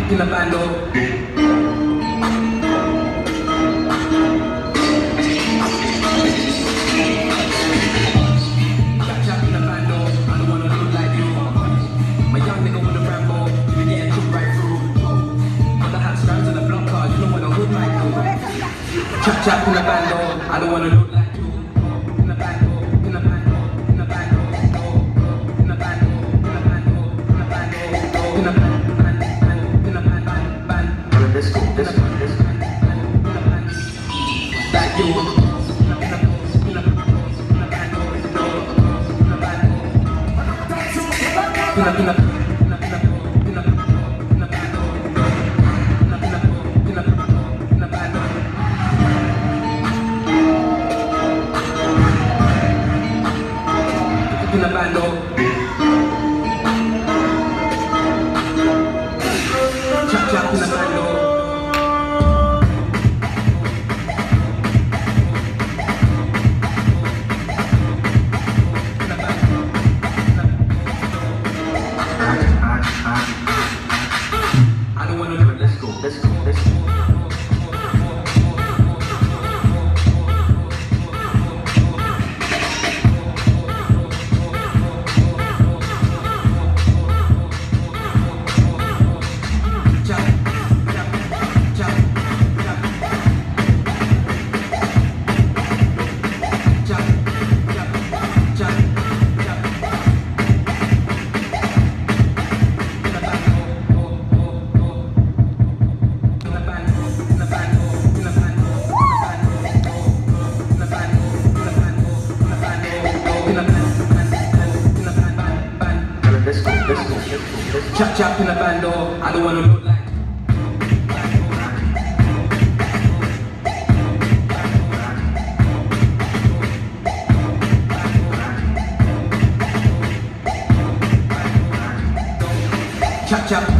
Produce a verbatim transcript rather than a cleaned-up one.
chap in the bando. Chap chap in the bando. I don't wanna look like you. My young nigga with a Rambo, you getting took right through. Got the hat strands and the block card, you don't want a hood like you. Chap chap in the bando. I don't wanna look like you. In the bando, in the bando, in the bando, in the bando, in the bando, in the bando, in the bando. Let's go, let's go, let's go. Like you. In the bando. Chap chap in the bando. I don't wanna do it. Let's go, let's go, let's go. Chap chap in the bando, I don't wanna look like. Chap chap.